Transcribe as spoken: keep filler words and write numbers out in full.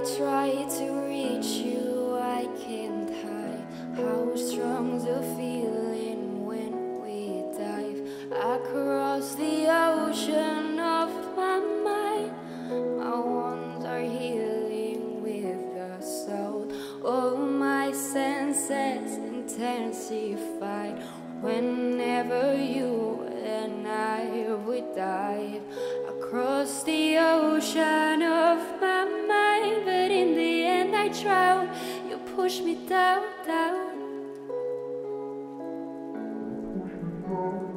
try to reach you, I can't hide how strong the feeling when we dive across the ocean of my mind. My wounds are healing with the salt. All my senses intensified whenever you and I would dive across the ocean of my mind. But in the end I drown. You push me down, down.